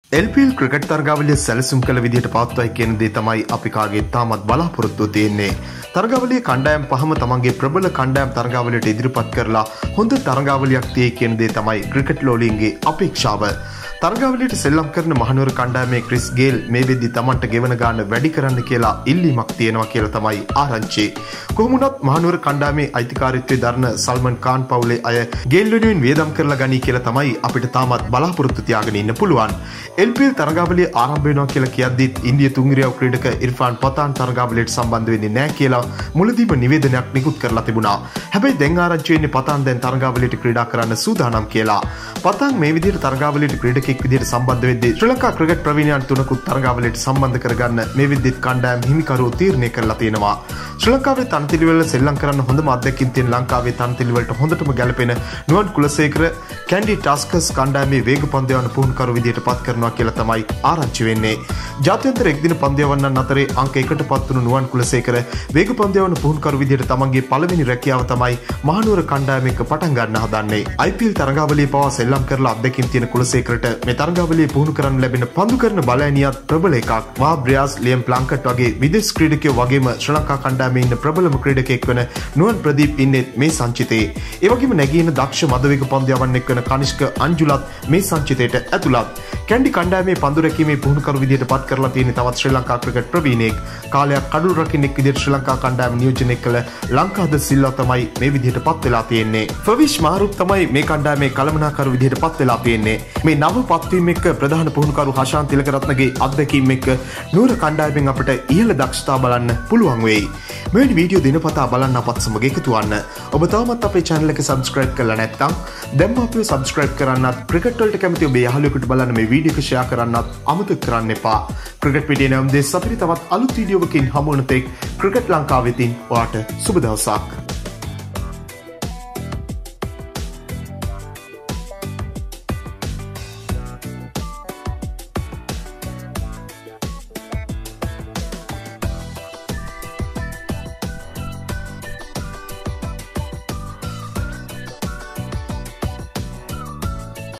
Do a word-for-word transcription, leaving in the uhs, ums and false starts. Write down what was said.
L P L cricket තරගාවලිය සැලසුම් කළ විදිහට පවත්වයි කියන දේ තමයි අපි කාගේ තාමත් බලාපොරොත්තුව තියෙන්නේ. තරගාවලියේ කණ්ඩායම් පහම තමන්ගේ ප්‍රබල කණ්ඩායම් තරගාවලියට ඉදිරිපත් කරලා හොඳ තරගාවලියක් තියේ කියන දේ තමයි ක්‍රිකට් ලෝලීන්ගේ අපේක්ෂාව. තරගාවලියට සෙල්ලම් කරන මහනුවර කණ්ඩායමේ ක්‍රිස් ගේල් මේ වෙද්දි තමන්ට ගෙවන ගාන වැඩි කරන්න කියලා ඉල්ලීමක් තියෙනවා කියලා තමයි ආරංචි. කොහොම වුණත් මහනුවර කණ්ඩායමේ අයිතිකාරීත්වය දරන සල්මන් ඛාන් පවුලේ අය ගේල් වෙනුවෙන් වියදම් කරලා ගනී කියලා තමයි අපිට තාමත් බලාපොරොත්තු තියාගෙන ඉන්න පුළුවන්. එල් පී එල් තරගාවලිය ආරම්භ වෙනවා කියලා කියද්දිත් ඉන්දිය තුන්ගිරියව ක්‍රීඩක ඉර්ෆාන් පතාන් තරගාවලියට සම්බන්ධ වෙන්නේ නැහැ කියලා මුලදීම නිවේදනයක් නිකුත් කරලා තිබුණා. හැබැයි දැන් ආරංචි වෙන්නේ පතාන් දැන් තරගාවලියට ක්‍රීඩා කරන්න සූදානම් කියලා. පතාන් මේ විදිහට තරගාවලියට ක්‍රීඩකෙක් විදිහට සම්බන්ධ වෙද්දී ශ්‍රී ලංකා ක්‍රිකට් ප්‍රවීණයන් තුනකුත් තරගාවලියට සම්බන්ධ කරගන්න මේ විදිහට කණ්ඩායම් හිමිකරුවෝ තීරණය කරලා තියෙනවා. ශ්‍රී ලංකාවේ තනතිලිවල සෙල්ලම් කරන්න හොඳම අත්දැකීම් තියෙන ලංකාවේ තනතිලිවලට හොඳටම ගැලපෙන නුවන් කුලසේකර කැන්ඩි ටාස්කර්ස් කණ්ඩායමේ වේග පන්දු පුහුණුකරු විදිහට පත් කරනවා කියලා තමයි ආරංචි වෙන්නේ. ජාත්‍යන්තර එක්දින පන්දු යවන්නන් අතරේ අංක එකට පත් වුණු නුවන් කුලසේකර වේග පන්දු යවන පුහුණුකරු විදිහට තමන්ගේ පළවෙනි රැකියාව තමයි මහනුවර කණ්ඩායම එක්ක පටන් ගන්න හදන්නේ. ආයි පී එල් තරගාවලියේ පවා සෙල්ලම් කරලා අත්දැකීම් තියෙන කුලසේකරට මේ තරගාවලියේ පුහුණු කරන්න ලැබෙන පන්දු කරන බලයනියත් ප්‍රබල එකක්. වා බ්‍රියාස් ලියම් ප්ලංකට් වගේ විදේශ ක්‍රීඩකයෝ වගේම ශ්‍රී ලංකා කණ්ඩායමේ ඉන්න ප්‍රබලම ක්‍රීඩකයෙක් වන නුවන් ප්‍රදීප් ඉන්නේ මේ සංචිතේ. ඒ වගේම නැගීන දක්ෂ මදවේග පන්දු යවන්නෙක් වන කනිෂ්ක අංජුලත් මේ සංචිතයට ඇතුළත්. කැන්ඩි කණ්ඩායමේ පන්දු රැකීමේ පුහුණුකරු විදිහට පත් කරලා තියෙන තවත් ශ්‍රී ලංකා ක්‍රිකට් ප්‍රවීණයෙක් කාලයක් කඩුල් රකින්නෙක් විදිහට ශ්‍රී ලංකා කණ්ඩායම නියෝජනය කළ ලංකාද සිල්වා තමයි මේ විදිහට පත් වෙලා තියෙන්නේ. ෆවිෂ් මාරුක් තමයි මේ කණ්ඩායමේ කළමනාකරු විදිහට පත් වෙලා තියෙන්නේ. මේ නව පත්වීම එක්ක ප්‍රධාන පුහුණුකරු හෂාන් තිලකරත්නගේ අත්දැකීම් එක්ක නුවර කණ්ඩායමෙන් අපිට ඉහළ දක්ෂතා බලන්න පුළුවන් වෙයි. මෙවැනි වීඩියෝ දිනපතා බලන්න අපත් සමග එකතු වන්න. ඔබ තවමත් අපේ channel එක subscribe කරලා නැත්නම් දැන්ම අපිව subscribe කරන්නත් ක්‍රිකට් වලට කැමති ඔබේ යාළුවෙකුට බලන්න මේ වීඩියෝ එක share කරන්නත් අමතක කරන්න එපා. ක්‍රිකට් වීඩියෝ නම් දෙස් අපිට තවත් අලුත් වීඩියෝවකින් හමු වෙන තෙක් ක්‍රිකට් ලංකාවෙතින් ඔයාට සුබ දවසක්.